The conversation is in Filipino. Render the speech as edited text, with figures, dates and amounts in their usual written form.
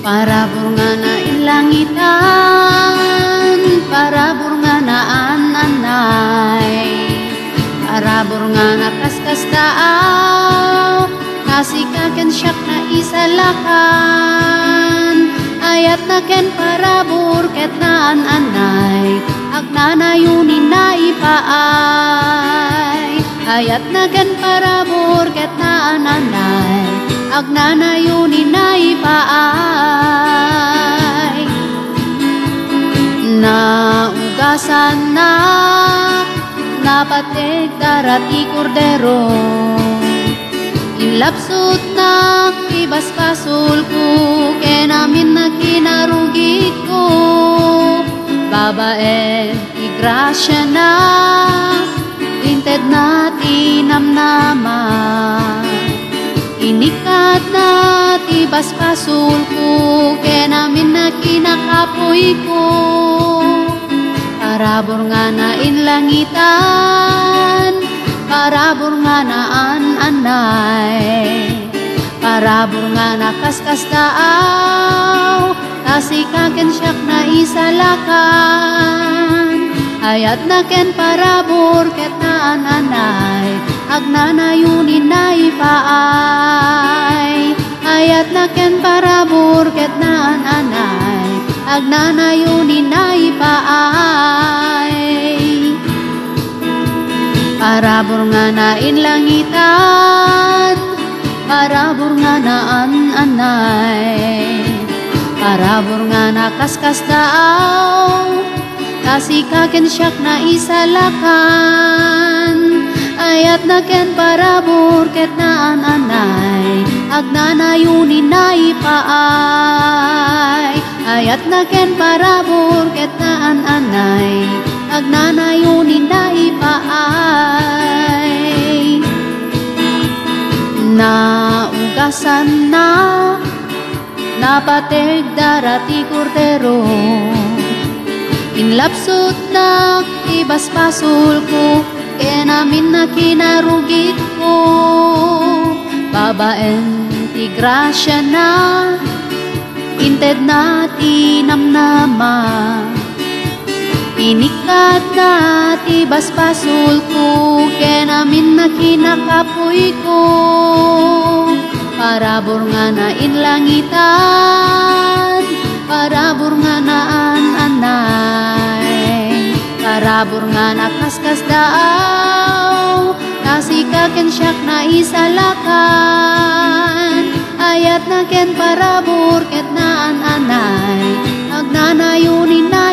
Parabur nga na inlangitan, parabur nga na anay, parabur nga na kaskas taaw, kasikaken siyak na isalakan, ayat na ken parabur ket na anay, agnanayunin na ipaay, ayat na ken parabur ket na anay, agnanayunin na ipaay. Naugasan na napatek darati kordero, inlapsut na ibaspasul ko, kenamin na kinarugit ko, babae igrasya na inted na tinamnama, inikat na tibaspasul ko, kenamin na kinakapoy ko, parabor nga na inlangitan, parabor nga na anay, parabor nga na kaskas taaw, kasikaken siyak na isalakan, ayat na ken parabor ket na anay, agnanayunin na ipaay, ayat na ken parabor ket na anay, agnanayunin na ipaay. Parabor nga na inlangitan, parabor nga na anay, parabor nga na kaskas taaw, kasikaken siyak na isalakan, ayat na ken parabor ket na anay, agnanayunin na ipaay, ayat na ken parabor ket na anay, agnanayunin na ipaay. Naugasan na napatek darati kordero, inlapsut na ibaspasul ko, kenamin na kinarugit ko, babaen ti grasya na inted na tinamnama, inikat na tibaspasul ko, kenamin na kinakapoy ko, parabor nga na inlangitan, parabor nga na anay, parabor nga na kaskas daaw, kasikaken siyak na isalakan, ayat na ken parabor ket na anay, agnanayunin na